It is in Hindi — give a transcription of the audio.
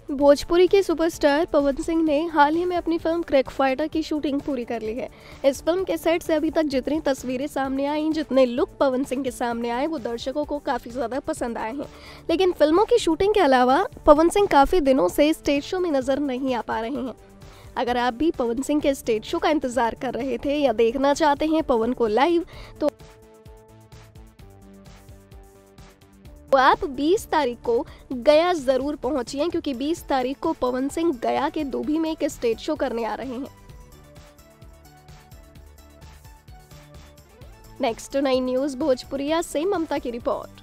भोजपुरी के सुपरस्टार पवन सिंह ने हाल ही में अपनी फिल्म क्रैक फाइटर की शूटिंग पूरी कर ली है। इस फिल्म के सेट से अभी तक जितनी तस्वीरें सामने आई, जितने लुक पवन सिंह के सामने आए, वो दर्शकों को काफ़ी ज़्यादा पसंद आए हैं। लेकिन फिल्मों की शूटिंग के अलावा पवन सिंह काफ़ी दिनों से स्टेज शो में नज़र नहीं आ पा रहे हैं। अगर आप भी पवन सिंह के स्टेज शो का इंतज़ार कर रहे थे या देखना चाहते हैं पवन को लाइव, तो आप 20 तारीख को गया ज़रूर पहुंचिए, क्योंकि 20 तारीख को पवन सिंह गया के दूबी में एक स्टेज शो करने आ रहे हैं। नेक्स्ट 9 न्यूज़ भोजपुरिया से ममता की रिपोर्ट।